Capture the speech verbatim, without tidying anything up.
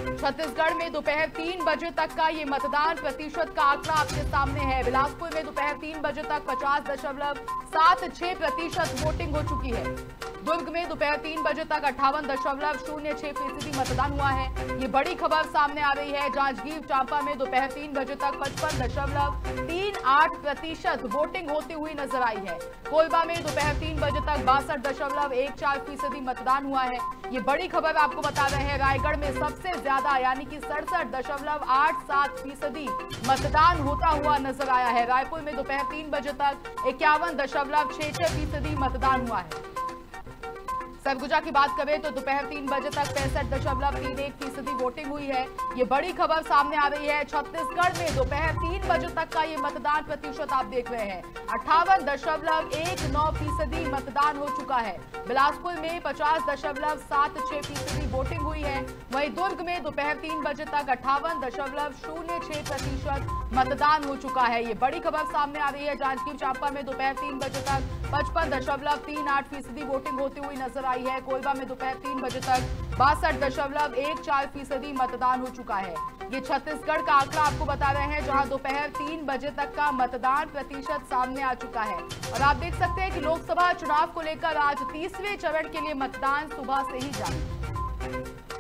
छत्तीसगढ़ में दोपहर तीन बजे तक का ये मतदान प्रतिशत का आंकड़ा आपके सामने है। बिलासपुर में दोपहर तीन बजे तक पचास दशमलव सात छह प्रतिशत वोटिंग हो चुकी है। दुर्ग में दोपहर तीन बजे तक अट्ठावन दशमलव शून्य छह फीसदी मतदान हुआ है। ये बड़ी खबर सामने आ रही है। जांजगीर चांपा में दोपहर तीन बजे तक पचपन दशमलव तीन आठ प्रतिशत वोटिंग होती हुई नजर आई है। कोलबा में दोपहर तीन बजे तक बासठ दशमलव एक चार फीसदी मतदान हुआ है। ये बड़ी खबर आपको बता रहे हैं। रायगढ़ में सबसे ज्यादा यानी कि सड़सठ दशमलव आठ सात फीसदी मतदान होता हुआ नजर आया है। रायपुर में दोपहर तीन बजे तक इक्यावन दशमलव छह छह फीसदी मतदान हुआ है। सरगुजा की बात करें तो दोपहर तीन बजे तक पैंसठ दशमलव तीन एक फीसदी वोटिंग हुई है। ये बड़ी खबर सामने आ रही है। छत्तीसगढ़ में दोपहर तीन बजे तक का ये मतदान प्रतिशत आप देख रहे हैं, अट्ठावन दशमलव एक नौ फीसदी मतदान हो चुका है। बिलासपुर में पचास दशमलव सात छह फीसदी वोटिंग हुई है। वहीं दुर्ग में दोपहर तीन बजे तक अट्ठावन दशमलव शून्य छह प्रतिशत मतदान हो चुका है। ये बड़ी खबर सामने आ रही है। जांजगीर चांपा में दोपहर तीन बजे तक पचपन दशमलव तीन आठ फीसदी वोटिंग होती हुई नजर आई है। कोलबा में दोपहर तीन बजे तक बासठ दशमलव एक चार फीसदी मतदान हो चुका है। ये छत्तीसगढ़ का आंकड़ा आपको बता रहे हैं, जहां दोपहर तीन बजे तक का मतदान प्रतिशत सामने आ चुका है। और आप देख सकते हैं कि लोकसभा चुनाव को लेकर आज तीसरे चरण के लिए मतदान सुबह से ही जारी है।